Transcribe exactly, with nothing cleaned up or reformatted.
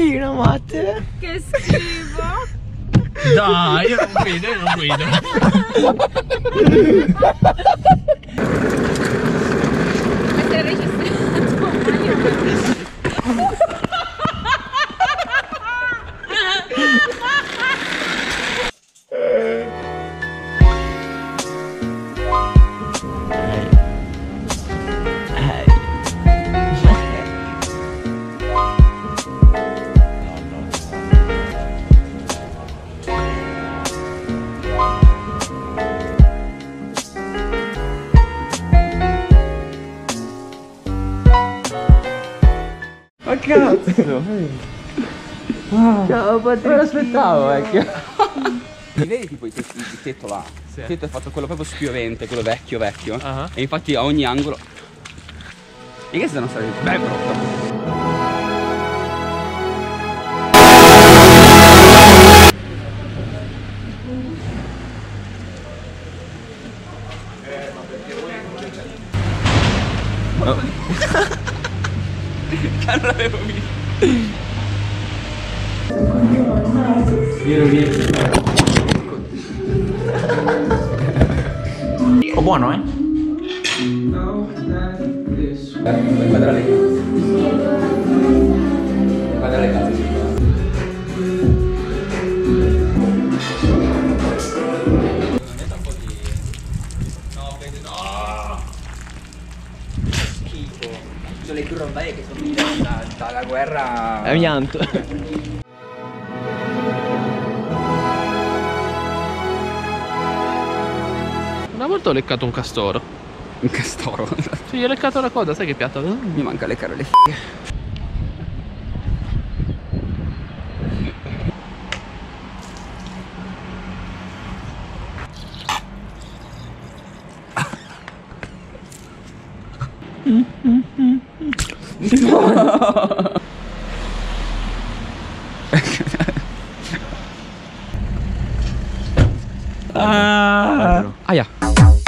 macchina, Matte. Che schifo. Dai, io non guido, io non guido. Essere registrato. Ma cazzo! Wow. Ciao Patrick! Me l'aspettavo, vecchio! Mi vedi tipo il tetto, il tetto là? Sì. Il tetto è fatto quello proprio spiovente, quello vecchio vecchio. Uh-huh. E infatti a ogni angolo. E che stanno stare? Beh, brutto. Oh. Non l'avevo visto. Vieni, vieni. Oh, buono, eh? Guarda le case. Guarda le case. Sono le grondaie che sono venute da, dalla guerra. Amianto. Una volta ho leccato un castoro. Un castoro. Sì, ho leccato la coda, sai che piatto? Mi manca leccare le fighe. Ah. Aia.